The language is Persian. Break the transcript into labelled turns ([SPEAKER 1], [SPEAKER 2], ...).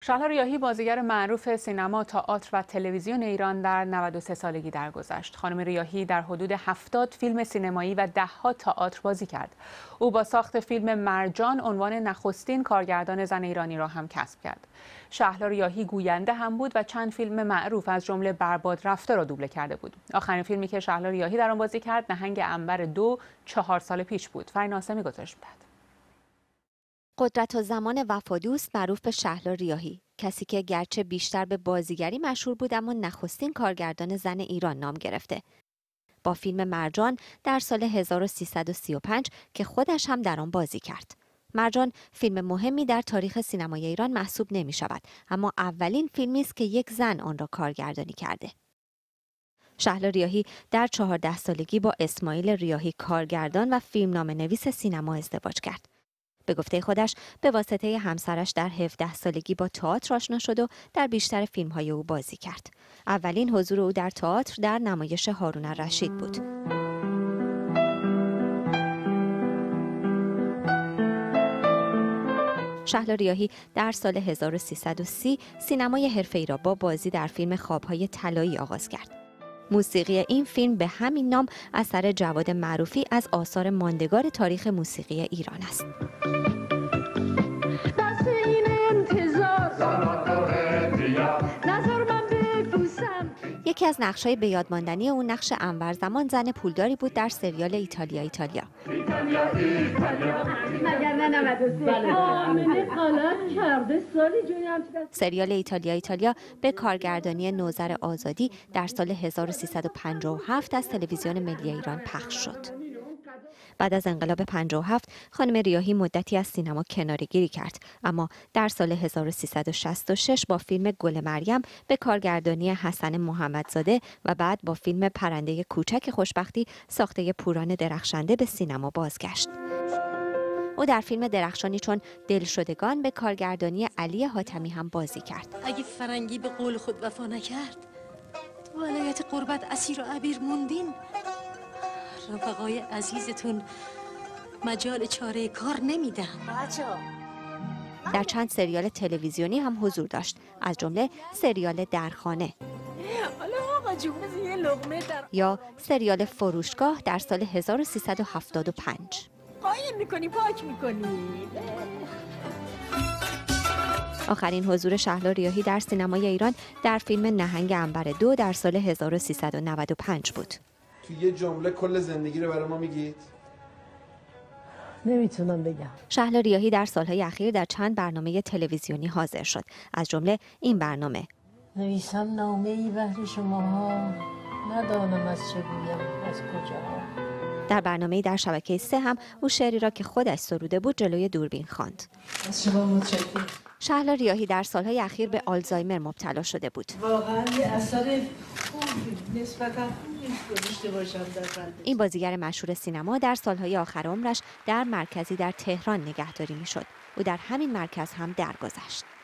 [SPEAKER 1] شهلا ریاحی بازیگر معروف سینما، تئاتر و تلویزیون ایران در 93 سالگی درگذشت. خانم ریاحی در حدود 70 فیلم سینمایی و ده‌ها تئاتر بازی کرد. او با ساخت فیلم مرجان عنوان نخستین کارگردان زن ایرانی را هم کسب کرد. شهلا ریاحی گوینده هم بود و چند فیلم معروف از جمله برباد رفته را دوبله کرده بود. آخرین فیلمی که شهلا ریاحی در آن بازی کرد نهنگ عنبر 2 4 سال پیش بود. فرین ناصمی گزارش می‌دهد.
[SPEAKER 2] قدرت و زمان وفادوست معروف به شهلا ریاحی، کسی که گرچه بیشتر به بازیگری مشهور بود اما نخستین کارگردان زن ایران نام گرفته. با فیلم مرجان در سال 1335 که خودش هم در آن بازی کرد. مرجان فیلم مهمی در تاریخ سینمای ایران محسوب نمی شود، اما اولین فیلمی است که یک زن آن را کارگردانی کرده. شهلا ریاحی در 14 سالگی با اسماعیل ریاحی کارگردان و فیلمنامه‌نویس سینما ازدواج کرد. به گفته خودش به واسطه همسرش در 17 سالگی با تئاتر آشنا شد و در بیشتر فیلم‌های او بازی کرد. اولین حضور او در تئاتر در نمایش هارون الرشید بود. شهلا ریاحی در سال 1330 سینمای حرفه‌ای را با بازی در فیلم خواب‌های طلایی آغاز کرد. موسیقی این فیلم به همین نام اثر جواد معروفی از آثار ماندگار تاریخ موسیقی ایران است. یکی از نقش‌های به یاد ماندنی او نقش انور زمان زن پولداری بود در سریال ایتالیا. سریال ایتالیا به کارگردانی نوذر آزادی در سال 1357 از تلویزیون ملی ایران پخش شد. بعد از انقلاب 57 خانم ریاحی مدتی از سینما کناره‌گیری کرد، اما در سال 1366 با فیلم گل مریم به کارگردانی حسن محمدزاده و بعد با فیلم پرنده کوچک خوشبختی ساخته پوران درخشنده به سینما بازگشت. او در فیلم درخشانی چون دلشدگان به کارگردانی علی حاتمی هم بازی کرد.
[SPEAKER 3] اگه فرنگی به قول خود وفا نکرد، تو ولایت قربت اسیر و عبیر موندین. رفقای عزیزتون مجال چاره کار نمیدن.
[SPEAKER 2] در چند سریال تلویزیونی هم حضور داشت، از جمله سریال درخانه یا سریال فروشگاه در سال 1375.
[SPEAKER 3] قایم میکنی پاک میکنی.
[SPEAKER 2] آخرین حضور شهلا ریاحی در سینمای ایران در فیلم نهنگ عنبر 2 در سال 1395 بود.
[SPEAKER 4] تو یه جمله کل زندگی رو برای ما میگید؟
[SPEAKER 3] نمیتونم بگم.
[SPEAKER 2] شهلا ریاحی در سالهای اخیر در چند برنامه تلویزیونی حاضر شد، از جمله این برنامه.
[SPEAKER 3] نویسم نامه‌ای بهر شماها، ندانم از چه گویم، از کجا.
[SPEAKER 2] در برنامه‌ای در شبکه 3 هم او شعری را که خودش سروده بود جلوی دوربین خواند.
[SPEAKER 3] از شما متشکرم.
[SPEAKER 2] شهلا ریاحی در سالهای اخیر به آلزایمر مبتلا شده بود.
[SPEAKER 3] واقعا یه اثر خوبی نسبتاً داشته باشم در قلب.
[SPEAKER 2] این بازیگر مشهور سینما در سالهای آخر عمرش در مرکزی در تهران نگهداری می‌شد. او در همین مرکز هم درگذشت.